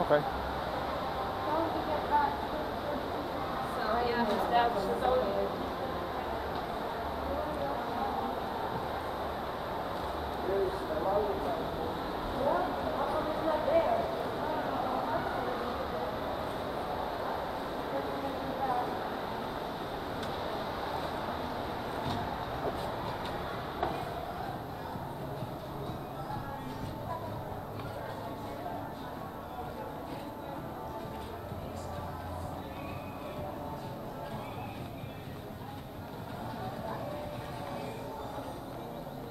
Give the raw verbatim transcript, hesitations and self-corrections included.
Okay. So yeah, that's so. There's a lot of times. Yeah, how come it's not there?